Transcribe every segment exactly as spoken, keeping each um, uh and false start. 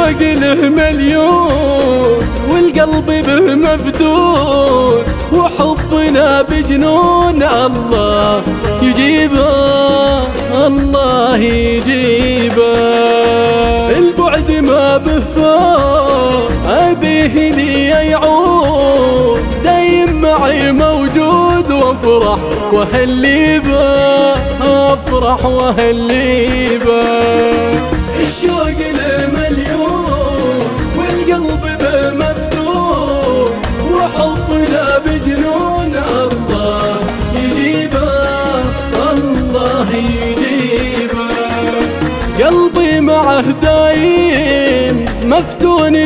الشوق له مليون والقلب به مفتون، وحبنا بجنون الله يجيبه الله يجيبه. البعد ما به فوق أبيه لي يعود، دايم معي موجود وافرح وهلي به افرح وهلي به. الشوق له مليون والقلب به مفتون، وحبنا بجنون الله يجيبه الله يجيبه. قلبي معه دايم مفتون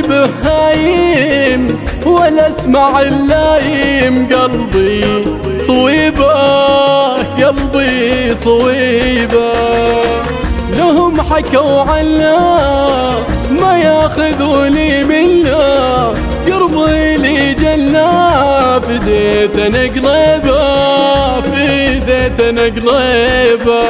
بهايم، ولا اسمع اللايم قلبي صويبه قلبي صويبه. لهم حكوا عنا ما ياخذوني منا، قربي لي جنة فديت نقلبه فديت نقلبه.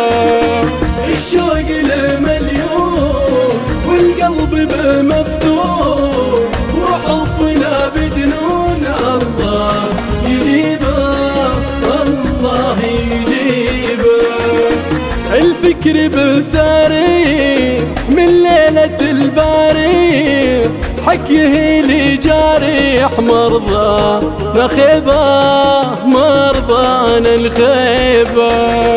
الشوق له مليون والقلب به مفتون، وحبنا بجنون الله يجيبه الله يجيبه. الفكر بساري من ليلة الباري، حكيه لي جاريح مرضى نخيبه مرضانا الخيبه.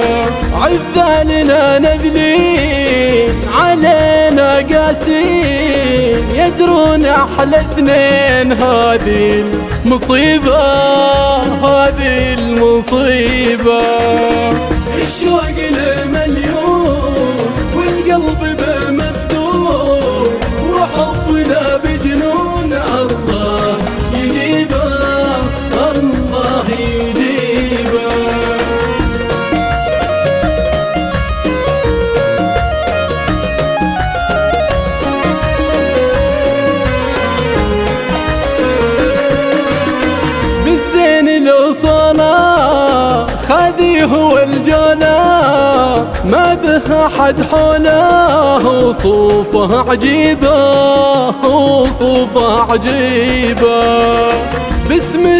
عذالنا نذلين علينا قاسين، يدرون احلى اثنين هذه المصيبه هذه المصيبه. الشوق له مليون والقلب به مفتون، وحبنا بجنون الله يجيبه الله يجيبه. بالزين لو صلاة خذي هو الجنة، ما به أحد حوله وصوفه عجيبة وصوفه عجيبة. باسمه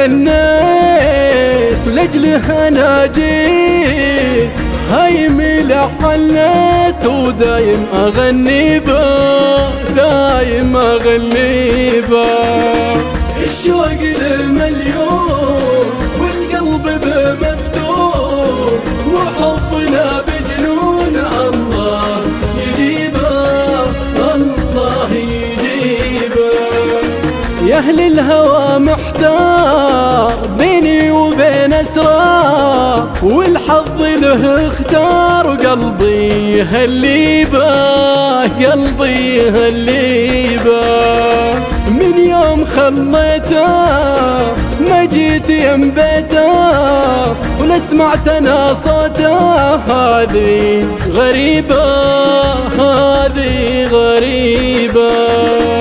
تغنيت ولأجله أنا جيت، هيمي لحنيت ودايم أغني به دايم أغني به. الشوق له مليون والقلب به مفتون، وحبنا بجنون الله يجيبه الله يجيبه. يا أهل الهوى محتار بيني وبين أسرار، والحظ له اختار وقلبي يهلي به قلبي يهلي به. من يوم خليته ما جيت يم بيته، ولا سمعت انا صوته هذه غريبة هذه غريبة.